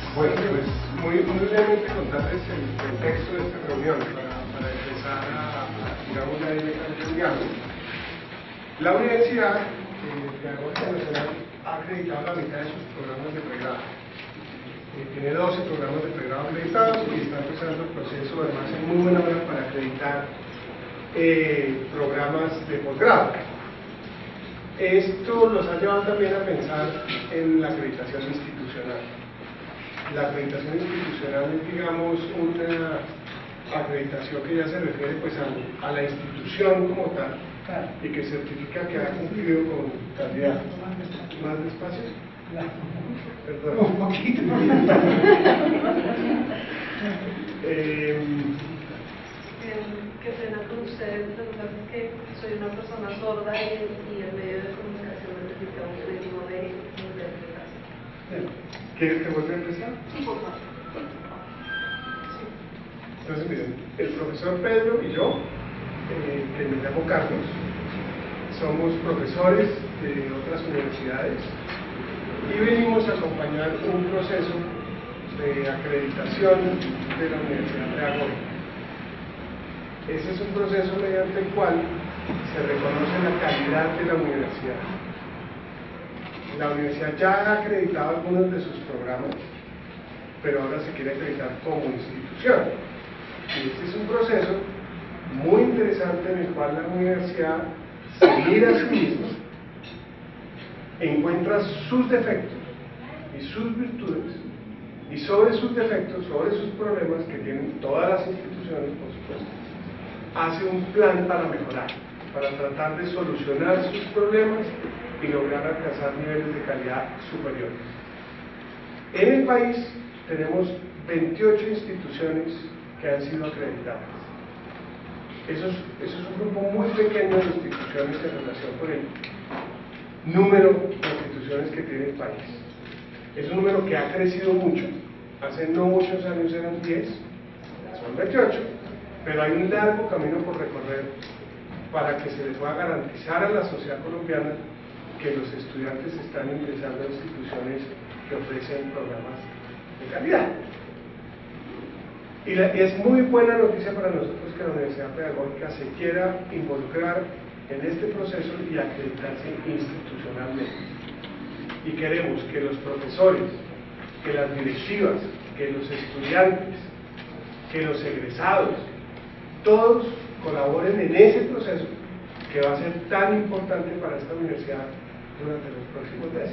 Bueno, pues muy brevemente contarles el contexto de esta reunión para empezar digamos, la dinámica. La Universidad Pedagógica Nacional ha acreditado la mitad de sus programas de pregrado. Tiene 12 programas de pregrado acreditados y está empezando el proceso, además en muy buena hora, para acreditar programas de posgrado. Esto nos ha llevado también a pensar en la acreditación institucional. La acreditación institucional es, digamos, una acreditación que ya se refiere pues a la institución como tal y que certifica que ha cumplido con calidad. ¿Más despacio? Perdón. Un poquito. Qué pena con ustedes, lo que pasa es que soy una persona sorda y el medio de comunicación necesita un ritmo de interpretación. ¿Quieres que vuelva a empezar? Sí, por favor. Sí. Entonces, miren, el profesor Pedro y yo, que me llamo Carlos, somos profesores de otras universidades y venimos a acompañar un proceso de acreditación de la Universidad Pedagógica. Ese es un proceso mediante el cual se reconoce la calidad de la universidad. La universidad ya ha acreditado algunos de sus programas, pero ahora se quiere acreditar como institución. Y este es un proceso muy interesante en el cual la universidad se mira a sí misma, encuentra sus defectos y sus virtudes, y sobre sus defectos, sobre sus problemas que tienen todas las instituciones, por supuesto, hace un plan para mejorar, para tratar de solucionar sus problemas y lograr alcanzar niveles de calidad superiores. En el país tenemos 28 instituciones que han sido acreditadas. Eso es un grupo muy pequeño de instituciones en relación con el número de instituciones que tiene el país. Es un número que ha crecido mucho. Hace no muchos años eran 10, son 28, pero hay un largo camino por recorrer para que se le pueda garantizar a la sociedad colombiana que los estudiantes están ingresando a instituciones que ofrecen programas de calidad. Y es muy buena noticia para nosotros que la Universidad Pedagógica se quiera involucrar en este proceso y acreditarse institucionalmente. Y queremos que los profesores, que las directivas, que los estudiantes, que los egresados, todos colaboren en ese proceso que va a ser tan importante para esta universidad durante los próximos meses.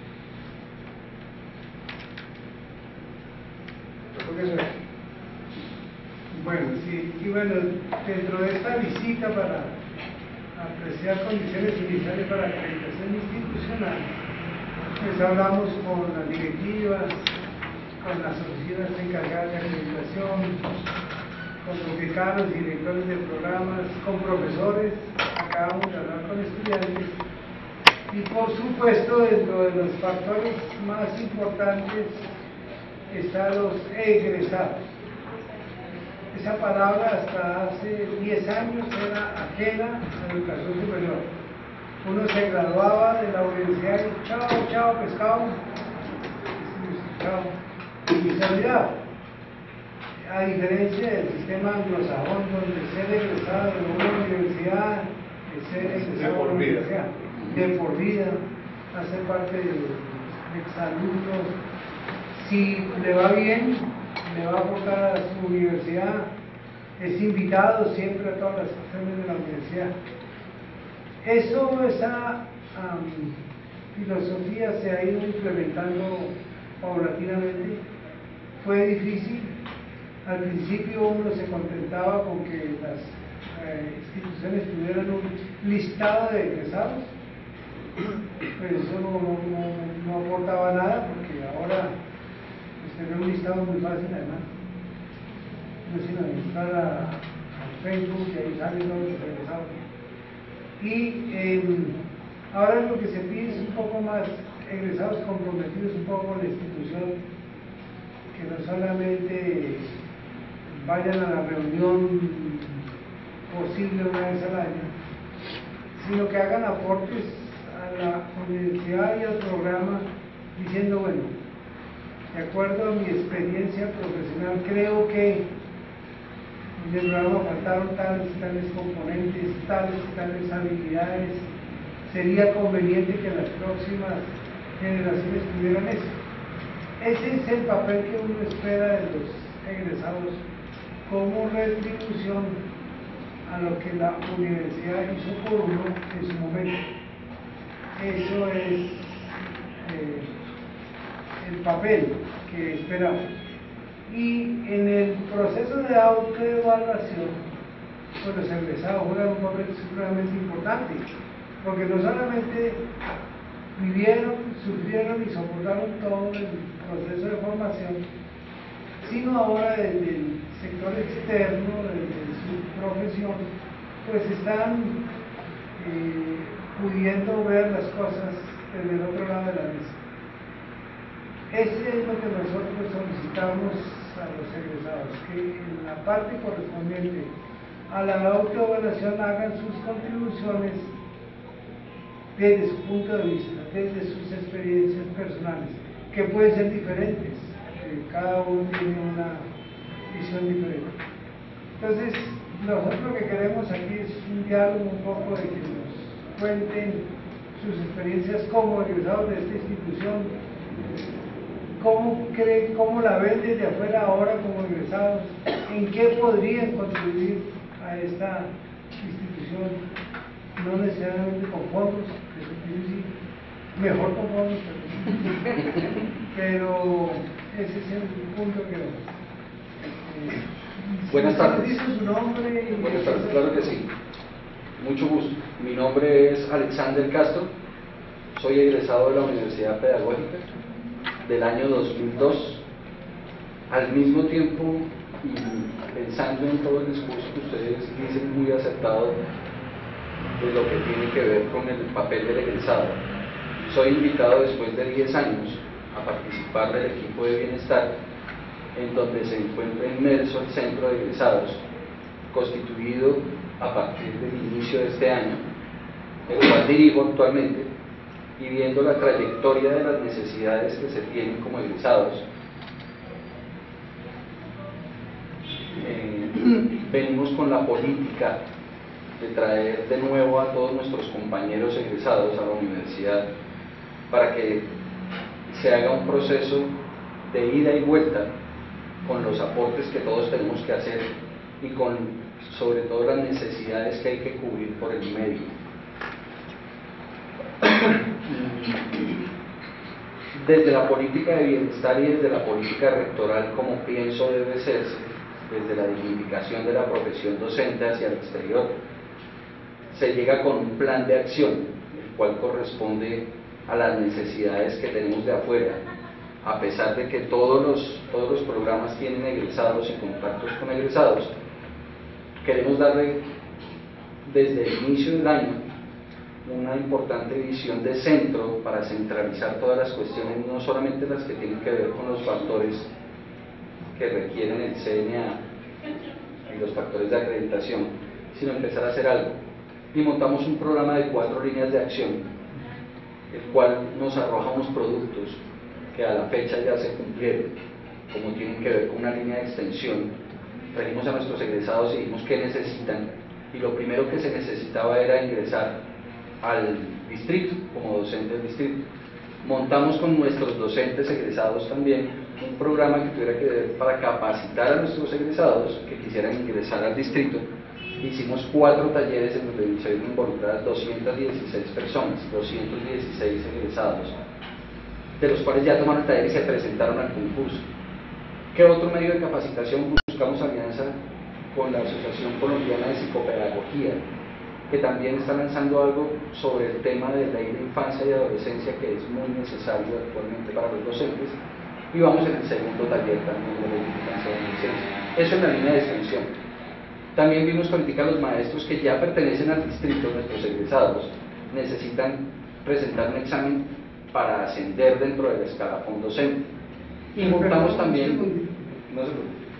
Yo creo que eso es. Bueno, sí, y bueno, dentro de esta visita para apreciar condiciones iniciales para acreditación institucional, pues hablamos con las directivas, con las oficinas encargadas de acreditación, con los decanos, directores de programas, con profesores, acabamos de hablar con estudiantes, y por supuesto dentro de los factores más importantes están los egresados. Esa palabra hasta hace 10 años era ajena a la educación superior. Uno se graduaba de la universidad y chao, pescado, chao, y se olvidaba. A diferencia del sistema anglosajón, donde ser egresado de una universidad es ser egresado de una universidad de por vida, hacer parte del exalumno. Si le va bien, le va a aportar a su universidad, es invitado siempre a todas las sesiones de la universidad. Esa filosofía se ha ido implementando paulatinamente. Fue difícil. Al principio uno se contentaba con que las instituciones tuvieran un listado de egresados, pero eso no aportaba nada, porque ahora tener un listado muy fácil además. No sino entrar a Facebook y ahí salen todos los egresados. Y ahora lo que se pide es un poco más egresados comprometidos un poco con la institución, que no solamente vayan a la reunión posible una vez al año, sino que hagan aportes a la universidad y al programa diciendo, bueno, de acuerdo a mi experiencia profesional, creo que en el programa faltaron tales y tales componentes, tales y tales habilidades. Sería conveniente que las próximas generaciones tuvieran eso. Ese es el papel que uno espera de los egresados como retribución a lo que la universidad hizo por uno en su momento. Eso es el papel que esperamos. Y en el proceso de autoevaluación, pues los egresados juegan un papel supremamente importante, porque no solamente vivieron, sufrieron y soportaron todo el proceso de formación, sino ahora desde el sector externo, desde su profesión, pues están pudiendo ver las cosas desde el otro lado de la mesa. Ese es lo que nosotros solicitamos a los egresados, que en la parte correspondiente a la autoevaluación hagan sus contribuciones desde su punto de vista, desde sus experiencias personales, que pueden ser diferentes, cada uno tiene una visión diferente. Entonces, nosotros lo que queremos aquí es un diálogo un poco de que nos cuenten sus experiencias como egresados de esta institución, cómo la ven desde afuera ahora como egresados, en qué podrían contribuir a esta institución, no necesariamente con fondos, sí, mejor con fondos, pero ese es el punto que buenas tardes. Dice su nombre y buenas tardes, claro que sí. Mucho gusto. Mi nombre es Alexander Castro, soy egresado de la Universidad Pedagógica del año 2002. Al mismo tiempo, y pensando en todo el discurso que ustedes dicen muy acertado de lo que tiene que ver con el papel del egresado, soy invitado después de 10 años a participar del equipo de bienestar, en donde se encuentra inmerso el centro de egresados, constituido a partir del inicio de este año, el cual dirijo actualmente, y viendo la trayectoria de las necesidades que se tienen como egresados, venimos con la política de traer de nuevo a todos nuestros compañeros egresados a la universidad para que se haga un proceso de ida y vuelta con los aportes que todos tenemos que hacer y con sobre todo las necesidades que hay que cubrir por el medio. Desde la política de bienestar y desde la política rectoral, como pienso debe hacerse, desde la dignificación de la profesión docente hacia el exterior, se llega con un plan de acción, el cual corresponde a las necesidades que tenemos de afuera, a pesar de que todos los programas tienen egresados y contactos con egresados. Queremos darle desde el inicio del año una importante visión de centro para centralizar todas las cuestiones, no solamente las que tienen que ver con los factores que requieren el CNA y los factores de acreditación, sino empezar a hacer algo. Y montamos un programa de 4 líneas de acción, el cual nos arroja unos productos que a la fecha ya se cumplieron, como tienen que ver con una línea de extensión. Trajimos a nuestros egresados y dijimos qué necesitan, y lo primero que se necesitaba era ingresar al distrito, como docente del distrito. Montamos con nuestros docentes egresados también un programa que tuviera que ver para capacitar a nuestros egresados que quisieran ingresar al distrito. Hicimos 4 talleres en donde se vieron involucradas 216 personas, 216 egresados, de los cuales ya tomaron el taller y se presentaron al concurso. ¿Qué otro medio de capacitación? Buscamos alianza con la Asociación Colombiana de Psicopedagogía, que también está lanzando algo sobre el tema de ley de infancia y adolescencia, que es muy necesario actualmente para los docentes, y vamos en el segundo taller también de ley de infancia y adolescencia. Eso en la línea de extensión. También vimos política a los maestros que ya pertenecen al distrito, nuestros egresados, necesitan presentar un examen para ascender dentro del escalafón docente. Y montamos también... No se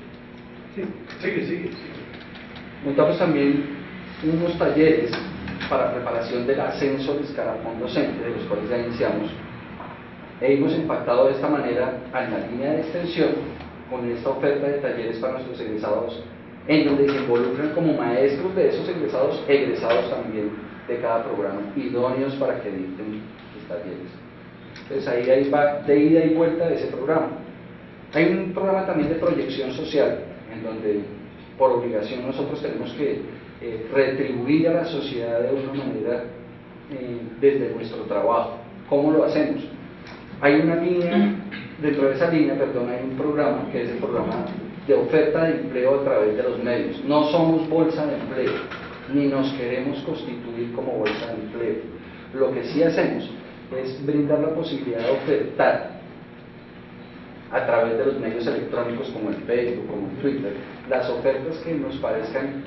preocupe. Sigue. Montamos también unos talleres para preparación del ascenso del escalafón docente, de los cuales ya iniciamos, hemos impactado de esta manera en la línea de extensión con esta oferta de talleres para nuestros egresados, en donde se involucran como maestros de esos egresados, egresados también de cada programa, idóneos para que dicten los talleres. Entonces ahí va de ida y vuelta de ese programa. Hay un programa también de proyección social, en donde por obligación nosotros tenemos que retribuir a la sociedad de una manera desde nuestro trabajo. ¿Cómo lo hacemos? Hay una línea, dentro de esa línea, hay un programa que es el programa de oferta de empleo a través de los medios. No somos bolsa de empleo, ni nos queremos constituir como bolsa de empleo. Lo que sí hacemos es brindar la posibilidad de ofertar a través de los medios electrónicos como el Facebook, como el Twitter, las ofertas que nos parezcan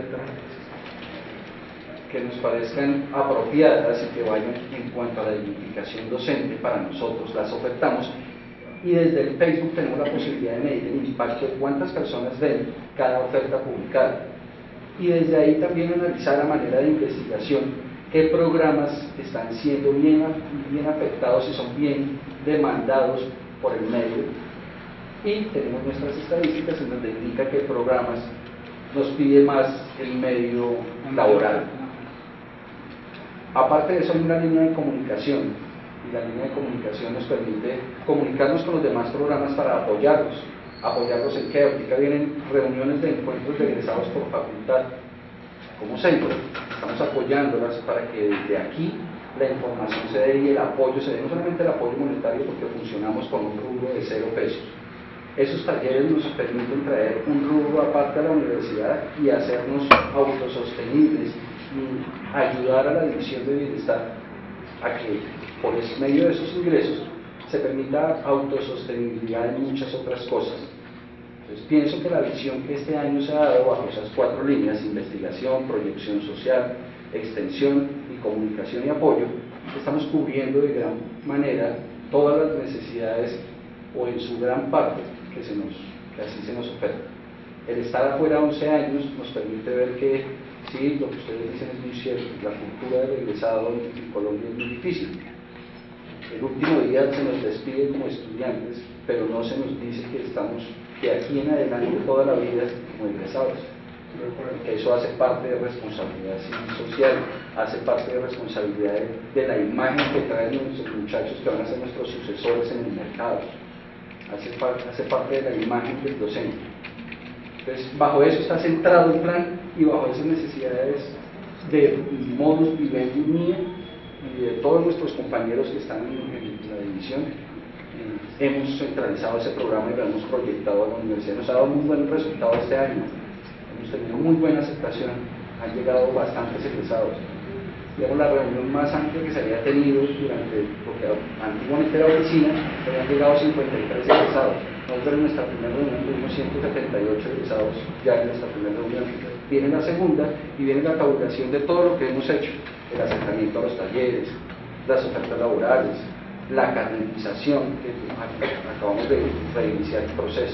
apropiadas y que vayan en cuanto a la dignificación docente para nosotros, las ofertamos, y desde el Facebook tenemos la posibilidad de medir el impacto de cuántas personas ven cada oferta publicada, y desde ahí también analizar a manera de investigación qué programas están siendo bien afectados y son bien demandados por el medio, y tenemos nuestras estadísticas en donde indica qué programas nos pide más el medio laboral. Aparte de eso hay una línea de comunicación, y la línea de comunicación nos permite comunicarnos con los demás programas para apoyarlos en que ahorita vienen reuniones de encuentros de egresados por facultad como centro, estamos apoyándolas para que desde aquí la información se dé y el apoyo se dé, no solamente el apoyo monetario porque funcionamos con un rubro de 0 pesos. Esos talleres nos permiten traer un rubro aparte a la universidad y hacernos autosostenibles y ayudar a la división de bienestar a que por medio de esos ingresos se permita autosostenibilidad en muchas otras cosas. Entonces pienso que la visión que este año se ha dado bajo esas 4 líneas, investigación, proyección social, extensión y comunicación y apoyo, estamos cubriendo de gran manera todas las necesidades o en su gran parte que así se nos oferta. El estar afuera 11 años nos permite ver que sí, lo que ustedes dicen es muy cierto, la cultura del egresado en Colombia es muy difícil. El último día se nos despide como estudiantes, pero no se nos dice que estamos de aquí en adelante toda la vida como egresados. Que eso hace parte de responsabilidad social, hace parte de responsabilidad de la imagen que traen nuestros muchachos que van a ser nuestros sucesores en el mercado, hace parte de la imagen del docente. Entonces, bajo eso está centrado el plan y bajo esas necesidades de modus vivendi mía y de todos nuestros compañeros que están en la división, hemos centralizado ese programa y lo hemos proyectado a la universidad. Nos ha dado muy buen resultado este año, hemos tenido muy buena aceptación, han llegado bastantes egresados. Digamos, la reunión más amplia que se había tenido porque antiguamente era oficina, habían llegado 53 egresados. Nosotros en nuestra primera reunión tuvimos 178 egresados ya en nuestra primera reunión. Viene la segunda y viene la tabulación de todo lo que hemos hecho, el acercamiento a los talleres, las ofertas laborales, la carnetización, que acabamos de reiniciar el proceso.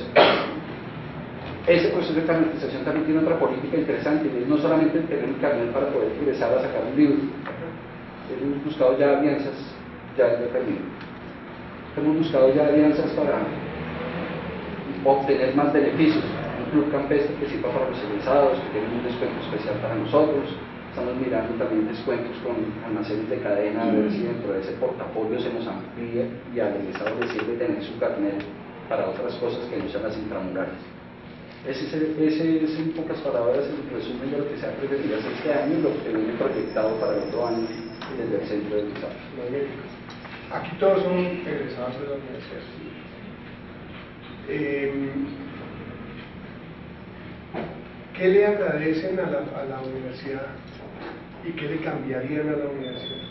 Ese proceso de carnetización también tiene otra política interesante, y es no solamente el tener un carnet para poder ingresar a sacar un libro. Hemos buscado ya alianzas, hemos buscado ya alianzas para obtener más beneficios. Un club campestre que sirva para los egresados, que tiene un descuento especial para nosotros. Estamos mirando también descuentos con almacenes de cadena, a ver si dentro de ese portafolio se nos amplía y al egresado le sirve tener su carnet para otras cosas que no sean las intramurales. Ese es en pocas palabras el resumen de lo que se ha preferido hacer este año y lo que viene proyectado para el otro año desde el centro de desarrollo. Aquí todos son egresados de la universidad. ¿Qué le agradecen a la universidad y qué le cambiarían a la universidad?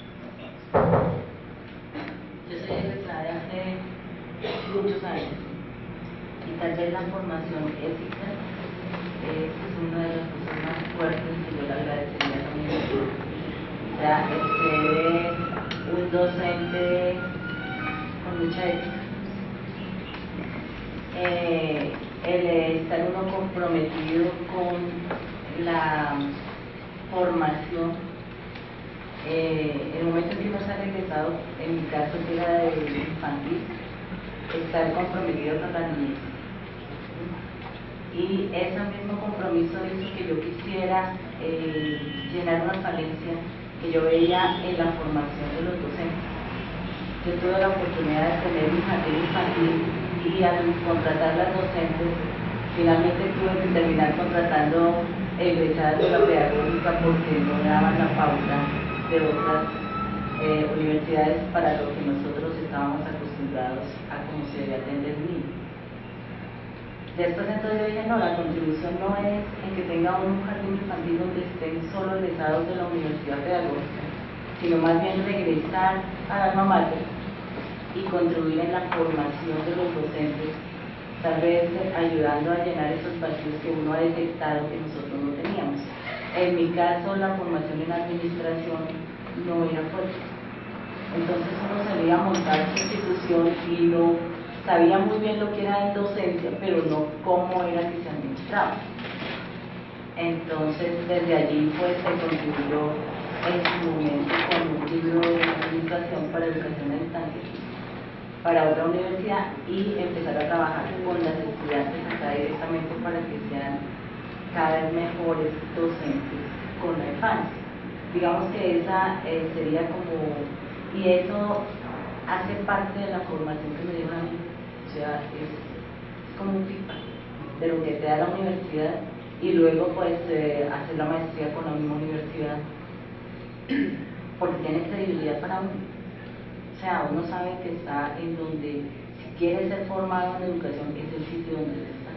Yo soy egresada de hace muchos años y tal vez la formación ética es una de las cosas más fuertes que yo le agradecería a la universidad. O sea, ser un docente con mucha ética. El estar uno comprometido con la formación el momento en que uno está egresado, en mi caso que era de infantil, estar comprometido con la niñez. Y ese mismo compromiso hizo que yo quisiera llenar una falencia que yo veía en la formación de los docentes. Yo tuve la oportunidad de tener mi jardín infantil y al contratar las docentes, finalmente tuve que terminar contratando egresadas de la pedagógica porque no daban la pauta de otras universidades para lo que nosotros estábamos acostumbrados a cómo se debe atender el niño. Después entonces yo dije, no, la contribución no es en que tenga un jardín infantil donde estén solo egresados de la universidad pedagógica, sino más bien regresar al alma mater y contribuir en la formación de los docentes, tal vez ayudando a llenar esos vacíos que uno ha detectado que nosotros no teníamos. En mi caso, la formación en administración no era fuerte. Entonces uno salía a montar su institución y no sabía muy bien lo que era en docencia, pero no cómo era que se administraba. Entonces, desde allí pues se contribuyó en su momento con un libro de administración para educación a distancia para otra universidad y empezar a trabajar con las estudiantes acá directamente para que sean cada vez mejores docentes con la infancia. Digamos que esa sería como, y eso hace parte de la formación que me dieron a mí. O sea, es como un feedback de lo que te da la universidad y luego pues hacer la maestría con la misma universidad porque tiene credibilidad para uno. O sea, uno sabe que está en donde, si quiere ser formado en educación, es el sitio donde debe estar.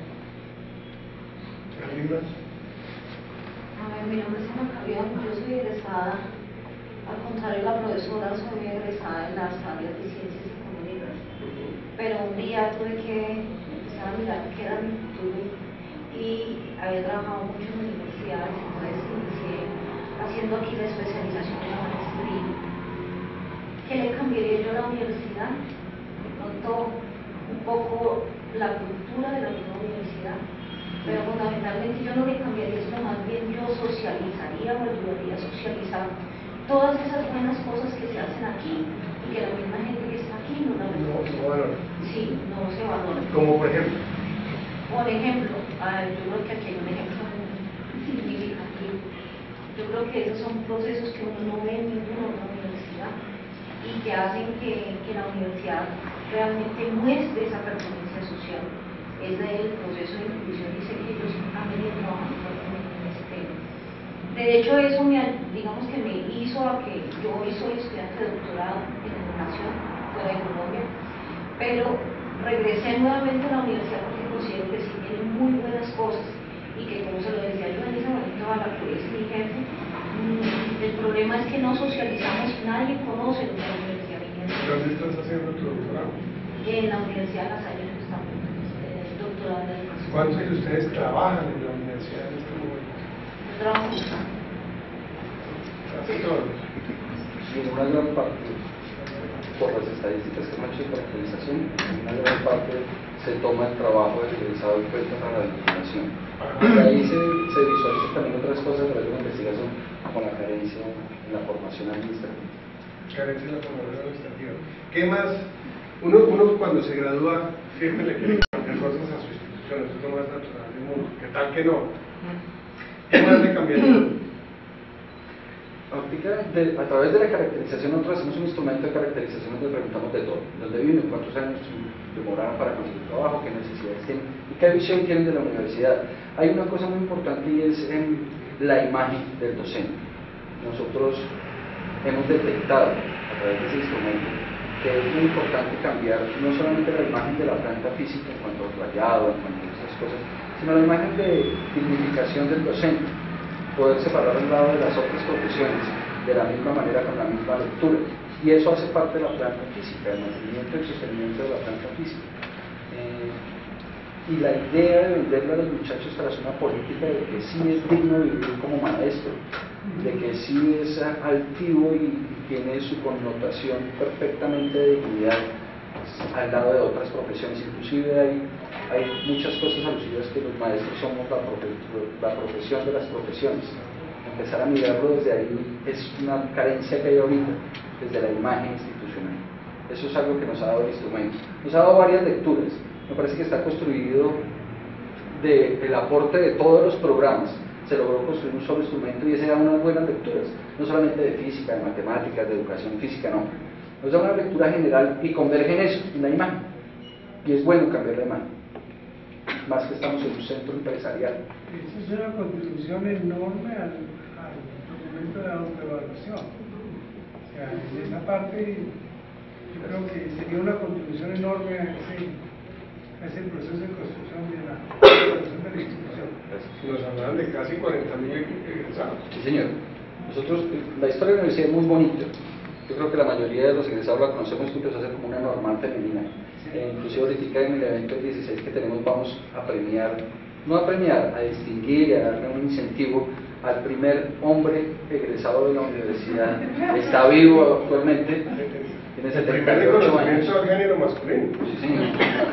A ver, mi nombre es Ana Cabión, yo soy egresada, al contrario de la profesora, soy egresada en las áreas de ciencias económicas. Pero un día tuve que empezar a mirar qué era mi futuro y había trabajado mucho en universidades, entonces inicié haciendo aquí la especialización en la maestría. ¿Qué le cambiaría yo a la universidad? De pronto un poco la cultura de la misma universidad, pero fundamentalmente yo no le cambiaría, sino más bien yo socializaría o ayudaría a socializar todas esas buenas cosas que se hacen aquí y que la misma gente que está aquí no la reconoce. No valora. Sí, no se valora. Como por ejemplo. Por ejemplo, yo creo que aquí hay un ejemplo muy significativo. Yo creo que esos son procesos que uno no ve en ninguna otra universidad y que hacen que la universidad realmente muestre esa pertenencia social. Es el proceso de inclusión y sé que ellos han venido trabajando fuertemente en ese tema. De hecho, eso digamos que me hizo a que yo hoy soy estudiante de doctorado en educación fuera de Colombia, pero regresé nuevamente a la universidad porque considero que sí tiene muy buenas cosas y que, como se lo decía yo en ese momento a la que es mi jefe, el problema es que no socializamos, nadie conoce lo que la universidad viene. ¿Dónde estás haciendo tu doctorado? En la Universidad de La Salle, justamente, doctorado en educación. ¿Cuántos de ustedes trabajan en la universidad en este momento? Yo trabajo mucho. Casi todos. Sí, una gran parte, por las estadísticas que hemos hecho de caracterización, una gran parte se toma el trabajo del egresado en cuenta para la vinculación. Y ahí se visualizan también otras cosas a través de la investigación, como la carencia en la formación administrativa. Carencia en la formación administrativa. ¿Qué más? Uno cuando se gradúa siempre le quiere cambiar cosas a su institución, eso es lo más natural del mundo. ¿Qué tal que no? ¿Qué más le cambiaría? A través de la caracterización, nosotros hacemos un instrumento de caracterización donde preguntamos de todo: dónde viven, cuántos años demoraron para conseguir trabajo, qué necesidades tienen y qué visión tienen de la universidad. Hay una cosa muy importante y es la imagen del docente. Nosotros hemos detectado a través de ese instrumento que es muy importante cambiar no solamente la imagen de la planta física en cuanto al rayado, en cuanto a estas cosas, sino la imagen de dignificación del docente, poder separar al lado de las otras profesiones de la misma manera con la misma lectura, y eso hace parte de la planta física, el mantenimiento y el sostenimiento de la planta física. Y la idea de venderle a los muchachos tras una política de que sí es digno vivir como maestro, de que sí es altivo y tiene su connotación perfectamente de dignidad al lado de otras profesiones. Inclusive hay muchas cosas alusivas que los maestros somos la profesión de las profesiones, en empezar a mirarlo desde ahí es una carencia que hay ahorita, desde la imagen institucional. Eso es algo que nos ha dado el instrumento. Nos ha dado varias lecturas. Me parece que está construido del aporte de todos los programas. Se logró construir un solo instrumento y ese da unas buenas lecturas, no solamente de física, de matemáticas, de educación física, no. Nos da una lectura general y converge en eso, en la imagen. Y es bueno cambiar la imagen, más que estamos en un centro empresarial. Esa es una contribución enorme al documento de autoevaluación. O sea, en esa parte yo creo que sería una contribución enorme a ese proceso de construcción de la institución. Nos hablan de casi 40.000 egresados. Sí, señor. Nosotros, la historia de la universidad es muy bonita. Yo creo que la mayoría de los egresados la conocemos, que empezó a ser como una normal femenina. Inclusive ahorita en el evento del 16 que tenemos vamos a premiar, no a premiar, a distinguir y a darle un incentivo al primer hombre egresado de la universidad. Está vivo actualmente, tiene 78 años. Al género masculino. Sí, señor.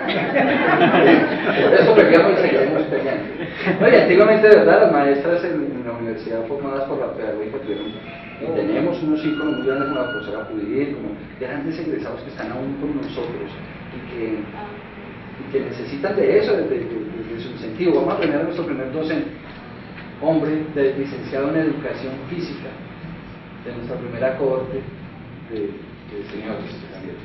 Por eso peleamos y seguimos peleando. Oye, antiguamente, de verdad, las maestras en la universidad formadas por la pedagógica tuvieron, y tenemos unos íconos muy grandes como la profesora Judith, como grandes egresados que están aún con nosotros y que necesitan de eso, de su incentivo. Vamos a premiar a nuestro primer docente, hombre licenciado en educación física, de nuestra primera cohorte de señores también.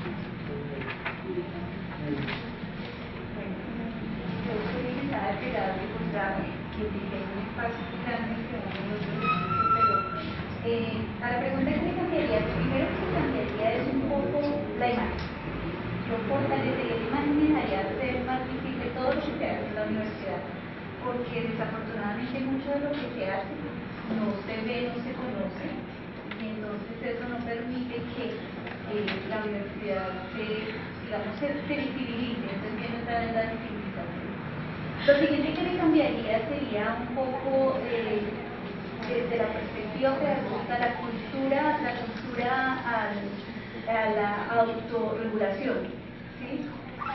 Yo soy licenciada de grado y posgrado, que dirige un espacio grande que uno pero a la pregunta que me cambiaría, lo primero que cambiaría es un poco la imagen. Yo fortalecería la imagen y dejaría ser más visible todo lo que se hace en la universidad, porque desafortunadamente mucho de lo que se hace no se ve, no se conoce, y entonces eso no permite que la universidad se visibilice, entonces viene otra vez la visibilización. Lo siguiente que me cambiaría sería un poco desde la perspectiva pedagógica, la cultura a la autorregulación, ¿sí?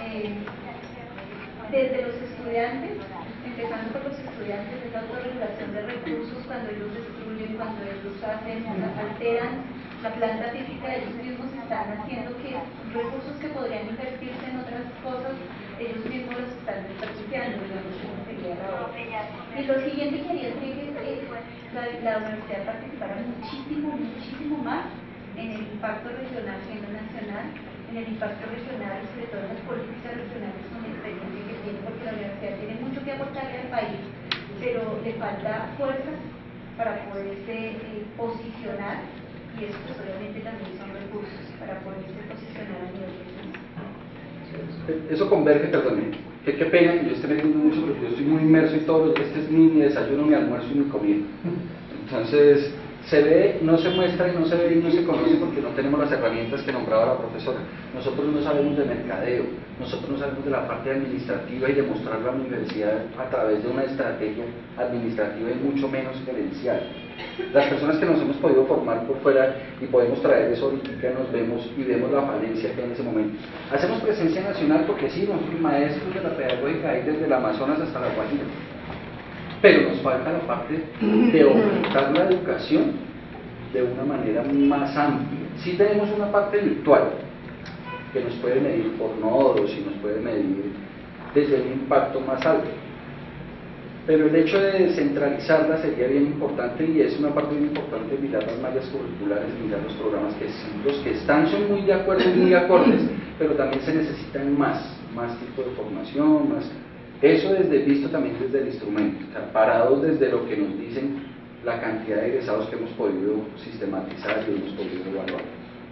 Desde los estudiantes, empezando por los estudiantes, esa autorregulación de recursos cuando ellos destruyen, cuando ellos alteran la planta física, ellos mismos están haciendo que recursos que podrían invertirse en otras cosas, ellos mismos los están desperdiciando, digamos, como sería la otra. Y lo siguiente que haría sería que la universidad participara muchísimo más en el impacto regional y en lo nacional, en el impacto regional y sobre todo en las políticas regionales con la experiencia que tiene, porque la universidad tiene mucho que aportarle al país, pero le falta fuerzas para poderse posicionar, y eso pues, obviamente también son recursos para poderse posicionar a nivel regional. Eso converge, perdón, qué pena que yo esté metiendo mucho, porque yo estoy muy inmerso y todo, este es mi desayuno, mi almuerzo y mi comida. Entonces, se ve, no se muestra y no se ve y no se conoce porque no tenemos las herramientas que nombraba la profesora. Nosotros no sabemos de mercadeo, nosotros no sabemos de la parte administrativa y de mostrarlo a la universidad a través de una estrategia administrativa y mucho menos gerencial. Las personas que nos hemos podido formar por fuera y podemos traer eso ahorita, nos vemos y vemos la falencia que hay en ese momento. Hacemos presencia nacional porque sí, nosotros maestros de la pedagógica hay desde el Amazonas hasta la Guajira. Pero nos falta la parte de orientar la educación de una manera más amplia. Sí tenemos una parte virtual que nos puede medir por nodos y nos puede medir desde un impacto más alto. Pero el hecho de descentralizarla sería bien importante y es una parte muy importante mirar las mallas curriculares, mirar los programas que sí, los que están son muy de acuerdo y muy acordes, pero también se necesitan más tipo de formación, más. Eso visto también desde el instrumento, o sea, parados desde lo que nos dicen la cantidad de egresados que hemos podido sistematizar y hemos podido evaluar.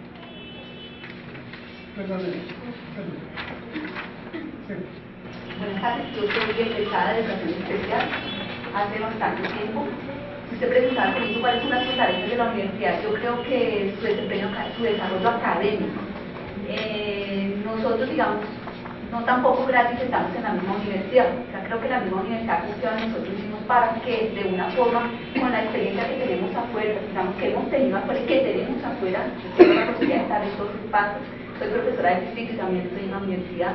Buenas tardes, yo soy egresada de educación especial hace bastante tiempo. Usted preguntaba conmigo cuáles son las fortalezas de la universidad. Yo creo que su desempeño, su desarrollo académico. Nosotros, digamos, no tampoco gratis estamos en la misma universidad. O sea, creo que la misma universidad ha confiado en nosotros mismos para que de una forma, con la experiencia que tenemos afuera, digamos que hemos tenido afuera y que tenemos afuera, yo tengo la posibilidad de estar en todos espacios, soy profesora de distrito y también estoy en la universidad,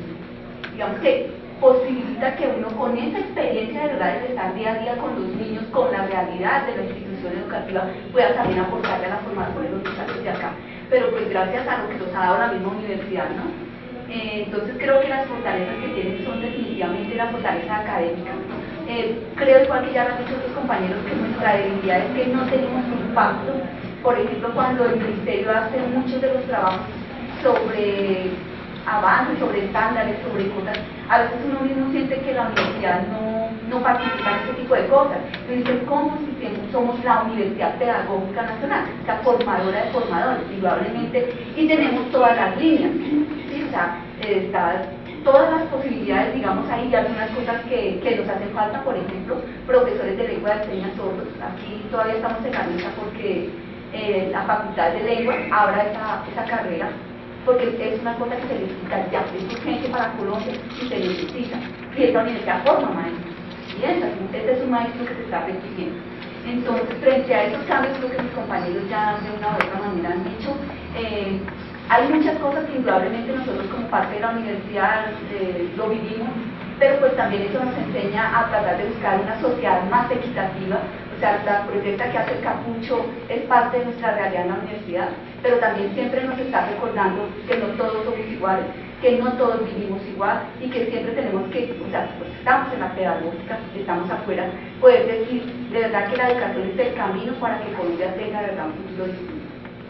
digamos que posibilita que uno con esa experiencia de verdad de estar día a día con los niños, realidad de la institución educativa pueda también aportarle a la formación de los muchachos de acá, pero pues gracias a lo que nos ha dado la misma universidad, ¿no? Entonces creo que las fortalezas que tienen son definitivamente la fortaleza académica. Creo, igual que ya lo han dicho otros compañeros, que nuestra debilidad es que no tenemos impacto. Por ejemplo, cuando el Ministerio hace muchos de los trabajos sobre avances, sobre estándares, sobre cosas, a veces uno mismo siente que la universidad no participa en ese tipo de cosas. Entonces, ¿cómo si somos la Universidad Pedagógica Nacional, la formadora de formadores, indudablemente, y tenemos todas las líneas? ¿Sí? O sea, todas las posibilidades, digamos, ahí, y algunas cosas que nos hacen falta, por ejemplo, profesores de lengua de señas sordos. Aquí todavía estamos en la lucha porque la Facultad de Lengua abra esa carrera, porque es una cosa que se necesita ya, es urgente para Colombia y se necesita. Y esta universidad forma maestros, y este es un maestro que se está requiriendo. Entonces, frente a esos cambios, creo que mis compañeros ya de una u otra manera han dicho, hay muchas cosas que indudablemente nosotros como parte de la universidad lo vivimos, pero pues también eso nos enseña a tratar de buscar una sociedad más equitativa. O sea, la propuesta que hace el Capucho es parte de nuestra realidad en la universidad, pero también siempre nos está recordando que no todos somos iguales, que no todos vivimos igual y que siempre tenemos que, o sea, pues estamos en la pedagógica, estamos afuera, poder decir de verdad que la educación es el camino para que Colombia tenga de verdad un futuro distinto.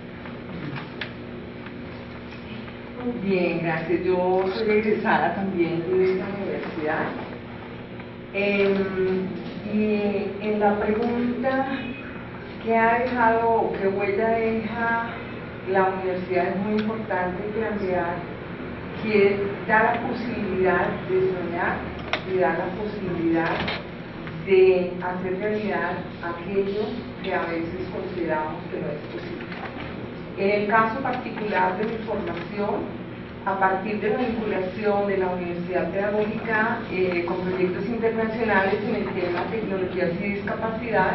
Muy bien, gracias. Yo soy egresada también de la universidad. Y en la pregunta ¿qué ha dejado o qué huella deja la universidad? Es muy importante plantear que da la posibilidad de soñar y da la posibilidad de hacer realidad aquello que a veces consideramos que no es posible. En el caso particular de mi formación, a partir de la vinculación de la Universidad Pedagógica con proyectos internacionales en el tema tecnologías y discapacidad,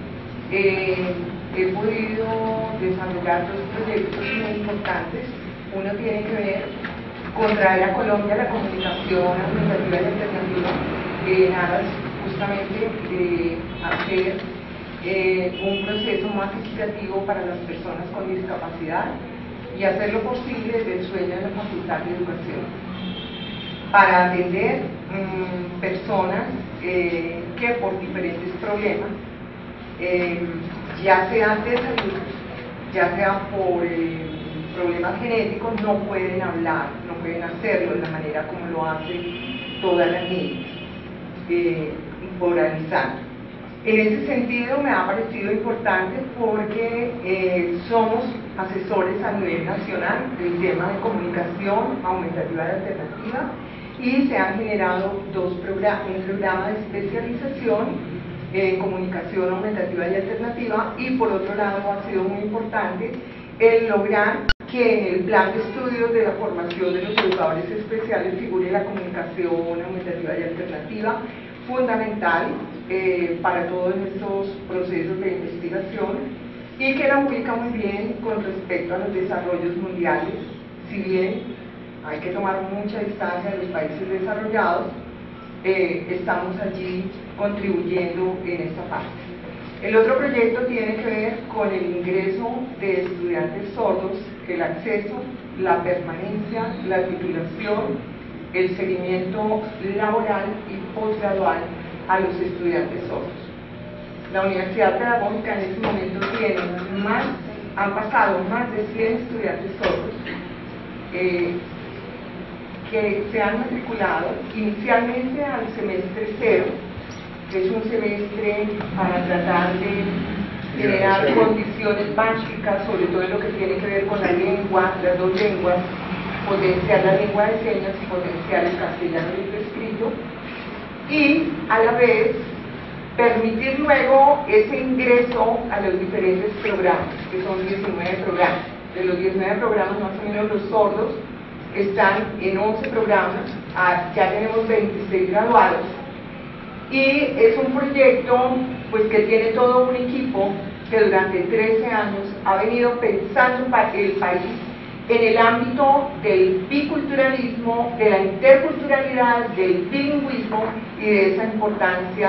he podido desarrollar dos proyectos muy importantes. Uno tiene que ver con traer a Colombia la comunicación aumentativa y alternativa en aras justamente de hacer un proceso más equitativo para las personas con discapacidad y hacer lo posible desde el sueño de la Facultad de Educación para atender personas que por diferentes problemas, ya sean de salud, ya sea por problemas genéticos, no pueden hablar, no pueden hacerlo de la manera como lo hacen todas las niñas, oralizando. En ese sentido me ha parecido importante porque somos asesores a nivel nacional del tema de comunicación aumentativa y alternativa y se han generado un programa de especialización en comunicación aumentativa y alternativa, y por otro lado ha sido muy importante el lograr que en el plan de estudios de la formación de los educadores especiales figure la comunicación aumentativa y alternativa, fundamental para todos estos procesos de investigación, y que la ubica muy bien con respecto a los desarrollos mundiales. Si bien hay que tomar mucha distancia de los países desarrollados, estamos allí contribuyendo en esta parte. El otro proyecto tiene que ver con el ingreso de estudiantes sordos, el acceso, la permanencia, la titulación, el seguimiento laboral y posgradual a los estudiantes sordos. La Universidad Pedagógica en este momento han pasado más de 100 estudiantes sordos que se han matriculado inicialmente al semestre 0, que es un semestre para tratar de generar condiciones básicas, sobre todo en lo que tiene que ver con la lengua, las dos lenguas, potenciar la lengua de señas y potenciar el castellano y el escrito, y a la vez permitir luego ese ingreso a los diferentes programas, que son 19 programas. De los 19 programas, más o menos los sordos están en 11 programas, ya tenemos 26 graduados, y es un proyecto pues que tiene todo un equipo que durante 13 años ha venido pensando el país en el ámbito del biculturalismo, de la interculturalidad, del bilingüismo y de esa importancia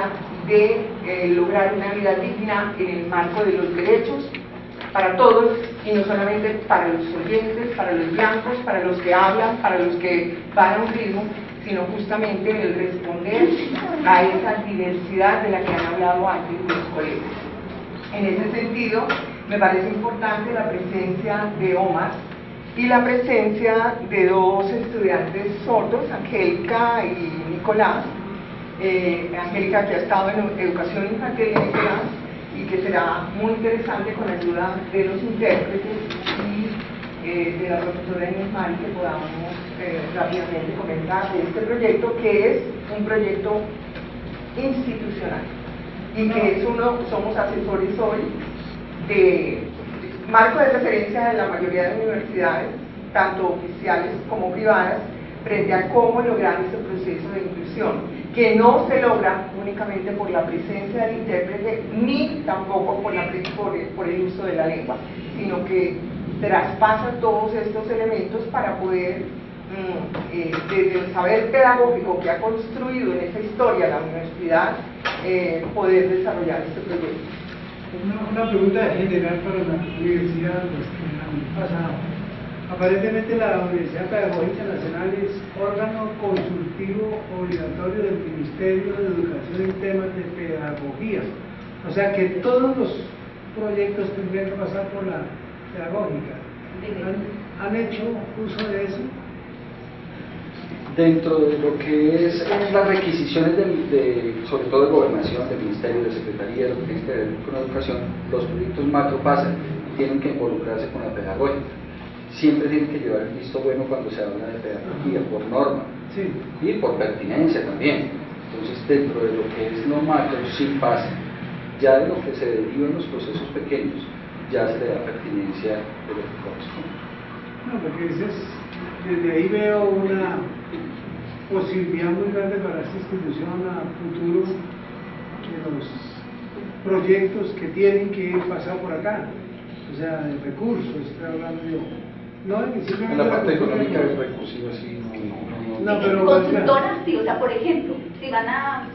de lograr una vida digna en el marco de los derechos para todos, y no solamente para los oyentes, para los blancos, para los que hablan, para los que van a un ritmo, sino justamente el responder a esa diversidad de la que han hablado antes los colegas. En ese sentido, me parece importante la presencia de Omar y la presencia de dos estudiantes sordos, Angélica y Nicolás. Angélica, que ha estado en educación infantil y Nicolás, y que será muy interesante con ayuda de los intérpretes y de la profesora Inés Mari, que podamos rápidamente comentar de este proyecto, que es un proyecto institucional y que somos asesores hoy de marco de referencia de la mayoría de universidades, tanto oficiales como privadas, frente a cómo lograr este proceso de inclusión, que no se logra únicamente por la presencia del intérprete, ni tampoco por el uso de la lengua, sino que traspasa todos estos elementos para poder, desde el saber pedagógico que ha construido en esa historia la universidad, poder desarrollar este proyecto. Una pregunta general para la universidad, los que han pasado. Aparentemente la Universidad Pedagógica Nacional es órgano consultivo obligatorio del Ministerio de Educación en temas de pedagogía. O sea que todos los proyectos tendrían que pasar por la pedagógica. ¿Han hecho uso de eso? Dentro de lo que es las requisiciones sobre todo de gobernación, del Ministerio, de Secretaría, de lo que tiene que ver con la educación, los proyectos macro pasan y tienen que involucrarse con la pedagógica. Siempre tienen que llevar el visto bueno cuando se habla de pedagogía, por norma, sí, y por pertinencia también. Entonces, dentro de lo que es lo macro, sí pasa. Ya de lo que se deriva en los procesos pequeños, ya se le da pertinencia de lo que corresponde. No, porque desde ahí veo una posibilidad muy grande para esta institución a futuro de los proyectos que tienen que pasar por acá, o sea, de recursos, estoy hablando yo. No, en la parte económica es recursiva, sí, no, pero consultoras, sí, o sea, por ejemplo, si van a,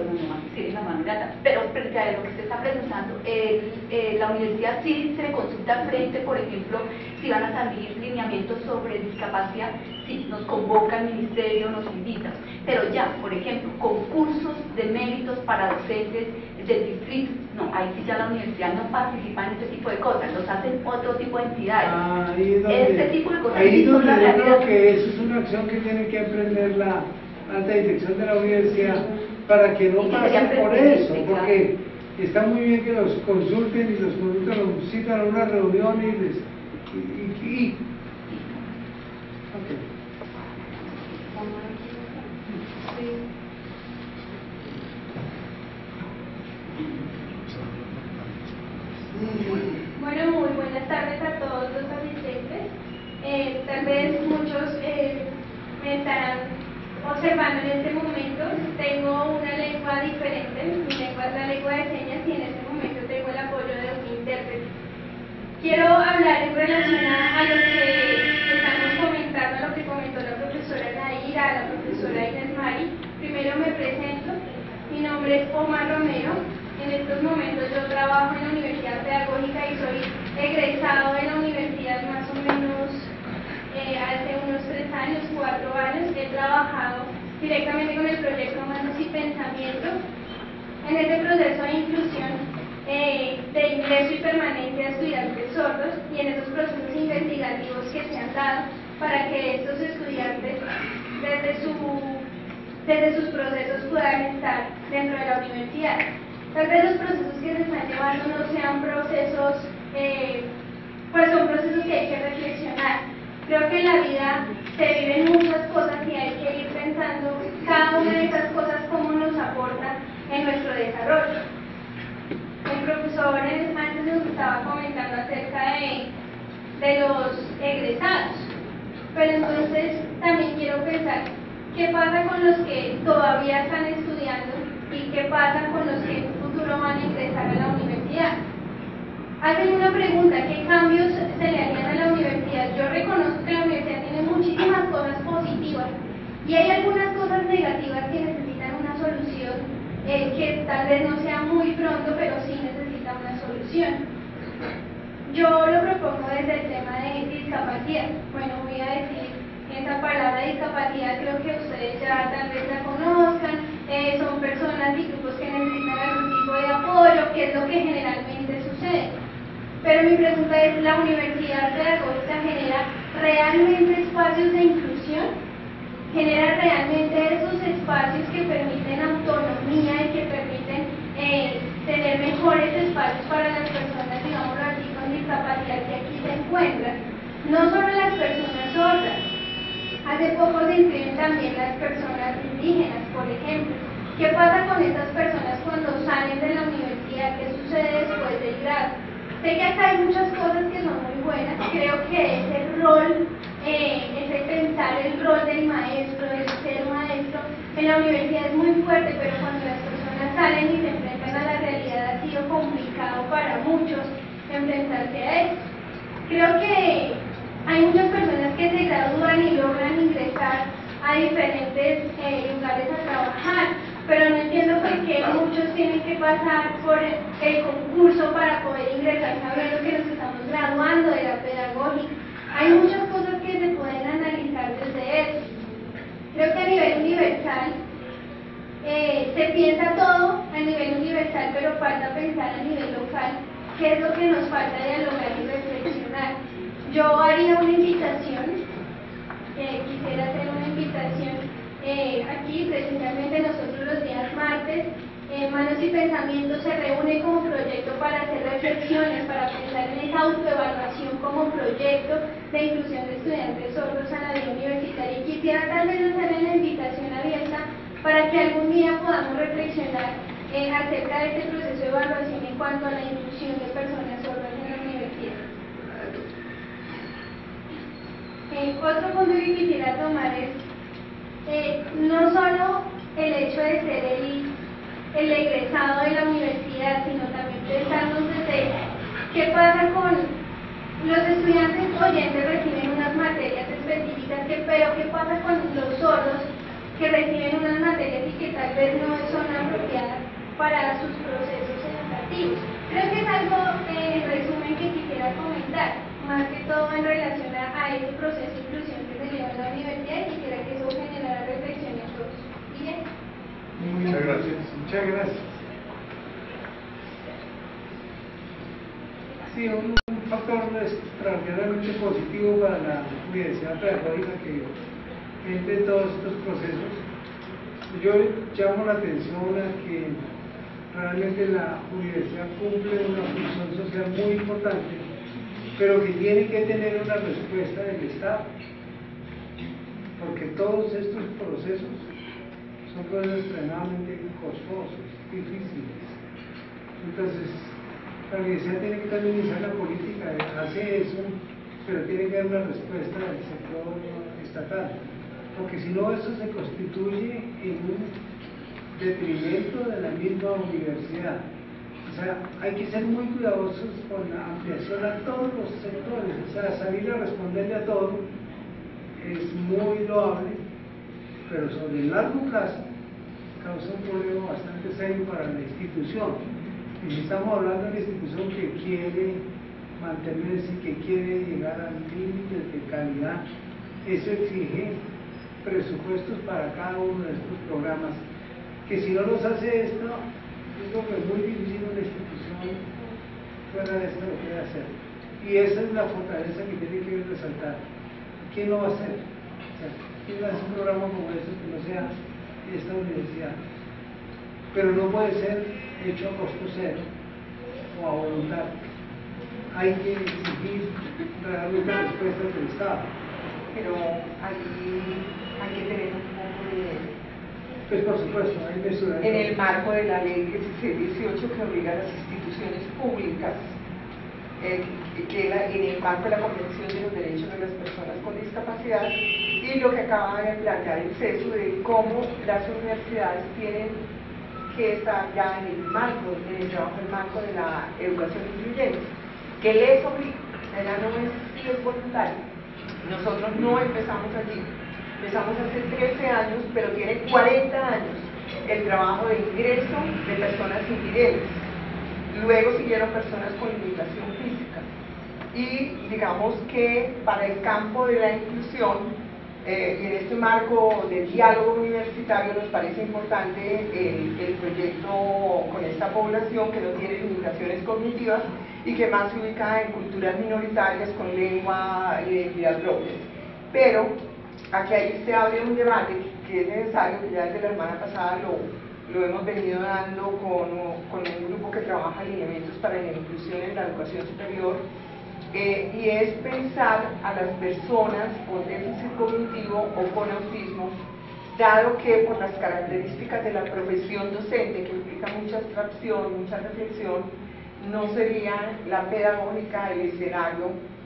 pero frente a lo que usted está preguntando, la universidad sí se le consulta frente, por ejemplo, si van a salir lineamientos sobre discapacidad, sí, nos convoca el ministerio, nos invita, pero ya, por ejemplo, concursos de méritos para docentes del distrito, no, ahí sí ya la universidad no participa en este tipo de cosas, los hacen otro tipo de entidades. Este tipo de cosas ahí sí son la donde yo creo realidad. que eso es una acción que tiene que emprender la alta dirección de la universidad para que no pasen por eso, porque está muy bien que los consulten y los consultan, los citan a una reunión y les... Okay. Bueno, muy buenas tardes a todos los asistentes. Tal vez muchos me estarán observando en este momento. Tengo una lengua diferente, mi lengua es la lengua de señas y en este momento tengo el apoyo de un intérprete. Quiero hablar en relación a lo que estamos comentando, a lo que comentó la profesora Naira, la profesora Inés Mari. Primero me presento, mi nombre es Omar Romero. En estos momentos yo trabajo en la Universidad Pedagógica y soy egresado de la universidad más o menos hace unos 3 años, 4 años. He trabajado directamente con el proyecto Manos y Pensamiento en este proceso de inclusión de ingreso y permanencia de estudiantes sordos y en esos procesos investigativos que se han dado para que estos estudiantes desde sus procesos puedan estar dentro de la universidad. Tal vez los procesos que se están llevando no sean procesos, pues son procesos que hay que reflexionar. Creo que en la vida se viven muchas cosas y hay que ir pensando cada una de esas cosas cómo nos aportan en nuestro desarrollo. El profesor antes nos estaba comentando acerca de los egresados, pero entonces también quiero pensar qué pasa con los que todavía están estudiando y qué pasa con los que en un futuro van a ingresar a la universidad. Hacen una pregunta, ¿qué cambios se le harían a la universidad? Yo reconozco que la universidad tiene muchísimas cosas positivas y hay algunas cosas negativas que necesitan una solución que tal vez no sea muy pronto, pero sí necesita una solución. Yo lo propongo desde el tema de discapacidad. Bueno, voy a decir esa palabra discapacidad, creo que ustedes ya tal vez la conozcan, son personas y grupos que necesitan algún tipo de apoyo, que es lo que generalmente sucede. Pero mi pregunta es, ¿la universidad pedagógica genera realmente espacios de inclusión? ¿Genera realmente esos espacios que permiten autonomía y que permiten tener mejores espacios para las personas, digámoslo así, con discapacidad que aquí se encuentran? No solo las personas sordas, hace poco se inscriben también las personas indígenas, por ejemplo. ¿Qué pasa con estas personas cuando salen de la universidad? ¿Qué sucede después del grado? Sé que acá hay muchas cosas que son muy buenas, creo que ese rol, ese pensar el rol del maestro, del ser maestro, en la universidad es muy fuerte, pero cuando las personas salen y se enfrentan a la realidad ha sido complicado para muchos enfrentarse a eso. Creo que hay muchas personas que se gradúan y logran ingresar a diferentes lugares a trabajar, pero no entiendo por qué muchos tienen que pasar por el concurso para poder ingresar sabiendo que nos estamos graduando de la pedagógica. Hay muchas cosas que se pueden analizar desde eso. Creo que a nivel universal se piensa todo a nivel universal, pero falta pensar a nivel local qué es lo que nos falta dialogar y reflexionar. Yo haría una invitación, quisiera hacer una invitación aquí, precisamente nosotros los días martes, Manos y Pensamientos se reúne como proyecto para hacer reflexiones, para pensar en esa autoevaluación como proyecto de inclusión de estudiantes sordos a la vida universitaria. Y quisiera tal vez hacer una invitación abierta para que algún día podamos reflexionar acerca de este proceso de evaluación en cuanto a la inclusión de personas sordas en la universidad. Otro punto que quisiera tomar es no solo el hecho de ser el egresado de la universidad, sino también pensarnos desde qué pasa con los estudiantes oyentes reciben unas materias específicas, pero qué pasa con los sordos que reciben unas materias y que tal vez no son apropiadas para sus procesos educativos. Creo que es algo, en resumen, que quisiera comentar, más que todo en relación a ese proceso de inclusión que se lleva en la universidad, y quisiera que eso generara reflexión en todos. Bien. Muchas gracias. Muchas gracias. Sí, un factor extraordinariamente positivo para la universidad pedagógica que entre todos estos procesos. Yo llamo la atención a que realmente la universidad cumple una función social muy importante, pero que tiene que tener una respuesta del Estado, porque todos estos procesos son procesos extremadamente costosos, difíciles. Entonces, la universidad tiene que también iniciar la política, hace eso, pero tiene que dar una respuesta del sector estatal, porque si no, eso se constituye en un detrimento de la misma universidad. O sea, hay que ser muy cuidadosos con la ampliación a todos los sectores. O sea, salir a responderle a todo es muy loable, pero sobre el largo plazo causa un problema bastante serio para la institución. Y si estamos hablando de una institución que quiere mantenerse, que quiere llegar al límite de calidad, eso exige presupuestos para cada uno de estos programas, que si no los hace esto, yo creo que es muy difícil una institución fuera de esto lo puede hacer. Y esa es la fortaleza que tiene que resaltar. ¿Quién lo va a hacer? O sea, ¿quién va a hacer un programa como este que no sea esta universidad? Pero no puede ser hecho a costo cero o a voluntad. Hay que exigir realmente respuestas del Estado. Pero hay que tener un poco de... Pues por supuesto, hay mesura. En el marco de la ley 1618 que obliga a las instituciones públicas, en el marco de la Convención de los Derechos de las Personas con Discapacidad, y lo que acaba de plantear el CESU de cómo las universidades tienen que estar ya en el marco, en el trabajo en el marco de la educación incluyente, que les obliga, ya no es si es voluntario. Nosotros no empezamos allí, empezamos hace 13 años, pero tiene 40 años el trabajo de ingreso de personas invidentes. Luego siguieron personas con limitación física. Y digamos que para el campo de la inclusión, y en este marco de diálogo universitario, nos parece importante el proyecto con esta población que no tiene limitaciones cognitivas y que más se ubica en culturas minoritarias con lengua e identidad propia. Pero aquí ahí se abre un debate que es necesario, que ya desde la semana pasada lo hemos venido dando con un grupo que trabaja alineamientos para la inclusión en la educación superior, y es pensar a las personas con déficit cognitivo o con autismo, dado que por las características de la profesión docente, que implica mucha abstracción, mucha reflexión, no sería la pedagógica el escenario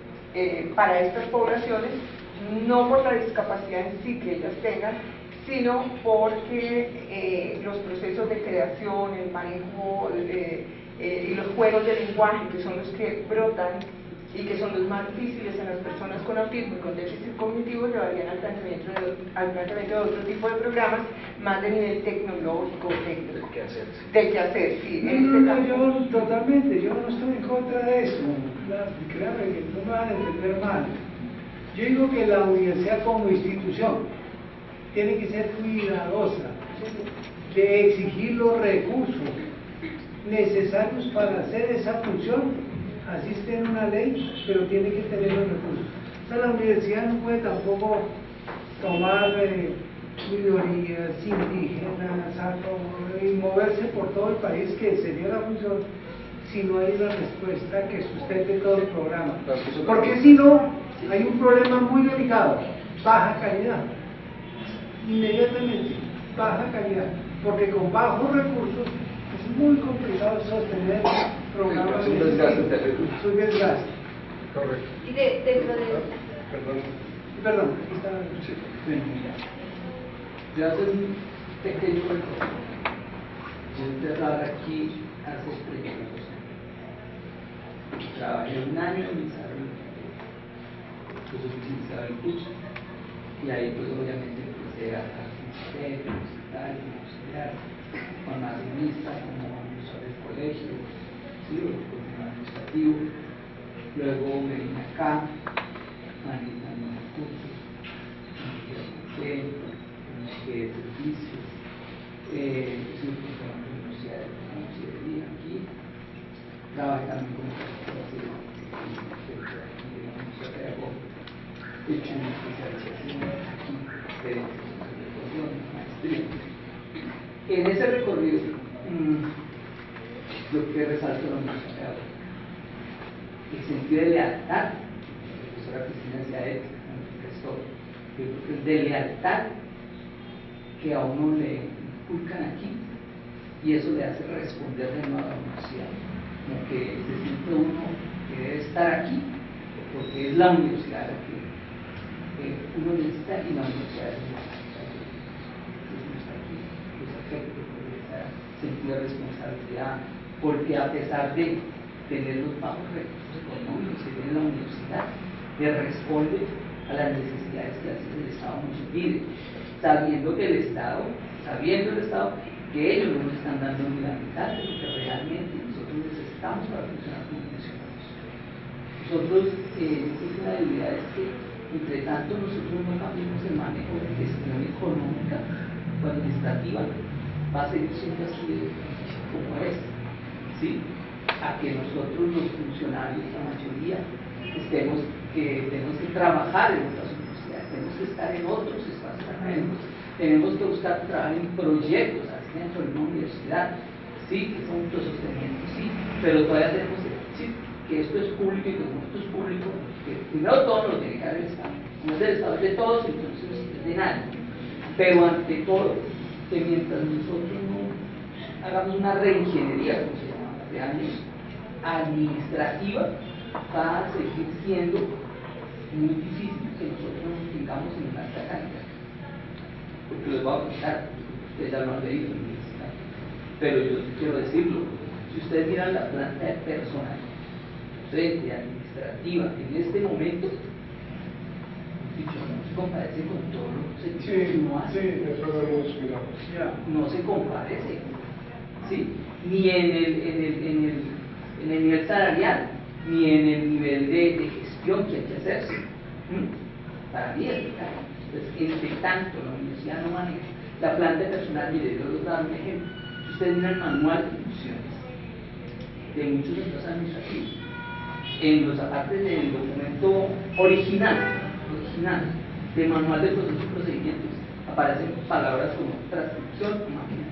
para estas poblaciones, no por la discapacidad en sí que ellas tengan, sino porque los procesos de creación, el manejo y los juegos de lenguaje, que son los que brotan y que son los más difíciles en las personas con autismo y con déficit cognitivo, llevarían al planteamiento de otro tipo de programas, más de nivel tecnológico, técnico. De qué hacer, sí. No, yo totalmente, yo no estoy en contra de eso. Créame que no me van a entender mal. Yo digo que la universidad como institución tiene que ser cuidadosa de exigir los recursos necesarios para hacer esa función. Así está en una ley, pero tiene que tener los recursos. O sea, la universidad no puede tampoco tomar minorías, indígenas, y moverse por todo el país, que sería la función, si no hay una respuesta que sustente todo el programa. Porque si no, hay un problema muy delicado: baja calidad. Inmediatamente, baja calidad. Porque con bajos recursos es muy complicado sostener programas. Es un desgaste terrible. Es un desgaste. Correcto. Y dentro de... Perdón, aquí está. Sí. Bueno, mira, yo hago un pequeño recorrido. Yo empecé a trabajar aquí hace 32 años. Trabajé un año en mi salud, pues utilizaba el curso, y ahí pues obviamente empecé a asistir, visitar, auxiliar, con asimistas, como profesor del colegio, ¿sí? O como administrativo. Luego me vine acá, analizando los cursos, de servicios, hice un programa de universidad de consellería aquí, trabajé también con he hecho una especialización aquí, de maestría. En ese recorrido, lo que resalto la universidad, el sentido de lealtad, la profesora Cristina decía ética, de lealtad que a uno le inculcan aquí, y eso le hace responder de nuevo a la universidad, como que se siente uno que debe estar aquí, porque es la universidad la que uno necesita, y la universidad es aquí, los afectos, por ese sentido de responsabilidad, porque a pesar de tener los bajos recursos económicos que tiene la universidad, le responde a las necesidades que a veces el Estado nos pide, sabiendo el Estado que ellos no nos están dando ni la mitad de lo que realmente nosotros necesitamos para funcionar como funcionamos. Nosotros, una debilidad es que, entre tanto, nosotros no cambiamos el manejo de gestión económica o administrativa, va a seguir siendo así como es, ¿sí? A que nosotros los funcionarios, la mayoría, tenemos que trabajar en otras universidades, tenemos que estar en otros espacios académicos, tenemos que buscar trabajar en proyectos dentro de una universidad, sí, que son autosostenibles, sí, pero todavía tenemos que decir que esto es público y que como esto es público, que primero todo lo tiene que dar el Estado, como es del Estado es de todos, entonces es de nadie, pero ante todo, que mientras nosotros no hagamos una reingeniería, como se llama hace años, administrativa, va a seguir siendo muy difícil que nosotros nos tengamos en una alta calidad, porque les voy a contar, ustedes ya lo han leído en mi universidad, pero yo quiero decirlo: si ustedes miran la planta de personal frente administrativa en este momento, dicho, no se compadece con todo lo que se no hace. Sí, eso lo hemos mirado. No se compadece, ¿sí? Ni en el nivel salarial, ni en el nivel de gestión que hay que hacerse. Para mí es vital. Entonces, entre tanto, la universidad no maneja la planta de personal. Mire, yo les voy a dar un ejemplo. Si usted mira el manual de funciones de muchos centros administrativos, en los apartes del documento original de manual de procesos y procedimientos, aparecen palabras como transcripción o máquinas.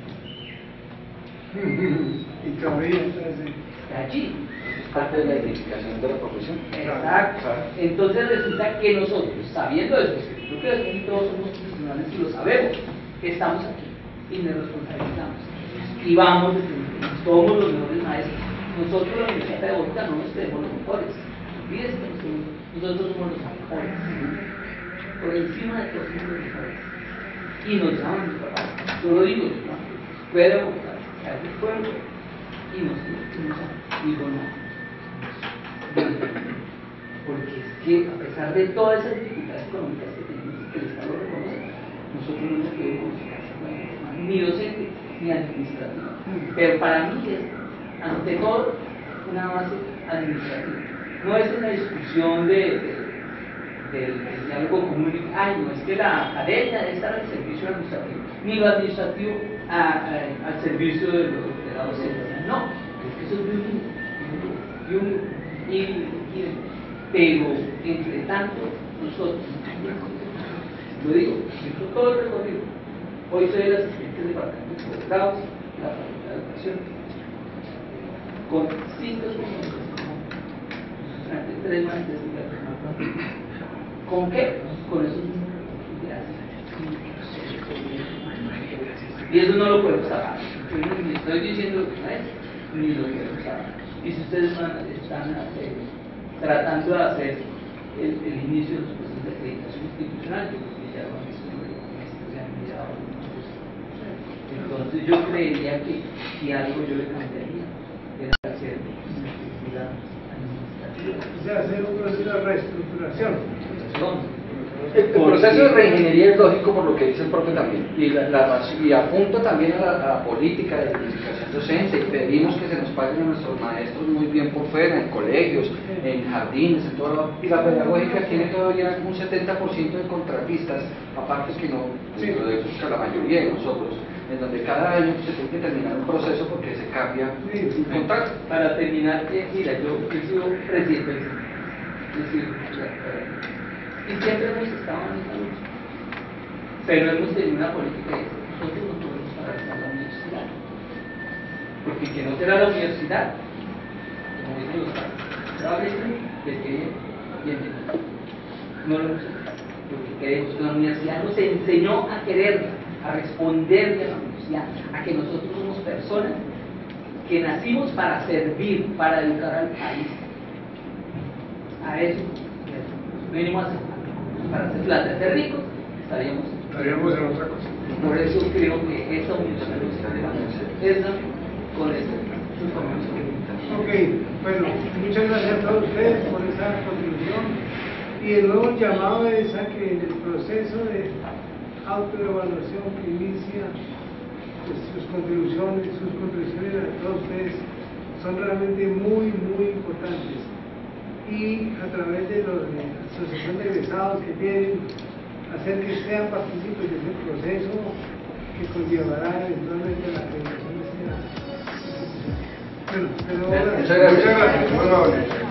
Y todavía entonces, Allí. Parte de la identificación de la profesión. Exacto. Entonces resulta que nosotros, sabiendo eso, yo creo que aquí todos somos profesionales y lo sabemos, estamos aquí y nos responsabilizamos. Y vamos, somos los mejores maestros. Nosotros, la Universidad Pedagógica, no nos creemos los mejores. Fíjense que nosotros somos los mejores. Por encima de todos somos los mejores. Y nos llaman los papás. Yo lo digo, ¿no? Puede votar, hay esfuerzo. Y nosotros digo no. Porque es que a pesar de todas esas dificultades económicas que tenemos, que el Estado reconoce, nosotros no nos queremos ni docente ni administrativo. Pero para mí es, ante todo, una base administrativa. No es una discusión del diálogo común. Ay, no, es que la academia debe estar al servicio administrativo, ni lo administrativo al servicio de la docencia. No, es que eso es muy único. Pero entre tanto nosotros, lo digo, hizo todo el recorrido. Hoy soy el asistente del departamento de posgrados de la Facultad de Educación, con 5 estudiantes, 3 maestros de ¿con qué? Con esos y eso no lo podemos sacar. Yo ni estoy diciendo lo que no es, ni lo podemos sacar. Y si ustedes están tratando de hacer el inicio de los procesos de acreditación institucional, yo creo que ya lo han visto se han mirado. Entonces yo creería que si algo yo le cambiaría era hacer una estructura administrativa. o sea, hacer un proceso de reestructuración. El proceso de reingeniería es lógico por lo que dice el profe también, y apunta también a la política de identificación docente, y pedimos que se nos paguen a nuestros maestros muy bien por fuera, en colegios, en jardines, en todo. Y la pedagógica tiene todavía un 70% de contratistas, aparte que no, dentro de eso, la mayoría de nosotros, en donde cada año se tiene que terminar un proceso porque se cambia un contrato. Para terminar, mira, yo he sido presidente, y siempre hemos estado en esta lucha, pero hemos tenido una política de nosotros no podemos paralizar la universidad, porque que no será la universidad, como dicen los padres, probablemente les quede bienvenido. No lo hemos hecho, porque queremos que la universidad nos enseñó a quererla, a responderle a la universidad, a que nosotros somos personas que nacimos para servir, para educar al país. A eso venimos a hacer. Para hacer plata, ser ricos, estaríamos en otra cosa. Por eso creo que esta universidad esa con este Ok, bueno, muchas gracias a todos ustedes por esa contribución y el nuevo llamado es a que en el proceso de autoevaluación que inicia, pues, sus contribuciones a todos ustedes son realmente muy importantes. Y a través de la asociación de egresados que tienen, hacer que sean partícipes de ese proceso que conllevará eventualmente a la acreditación de este. Bueno, pero Muchas gracias. Muchas gracias.